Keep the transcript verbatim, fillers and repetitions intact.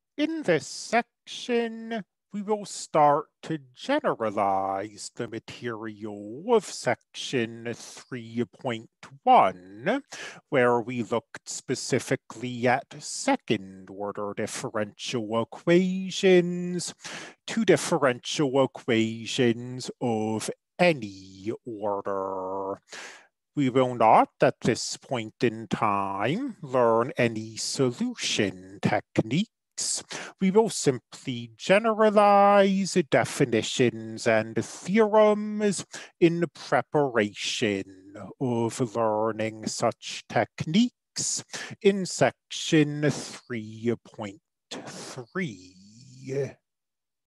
In this section, we will start to generalize the material of section three point one, where we looked specifically at second-order differential equations to differential equations of any order. We will not, at this point in time, learn any solution techniques. We will simply generalize definitions and theorems in preparation of learning such techniques in section three point three.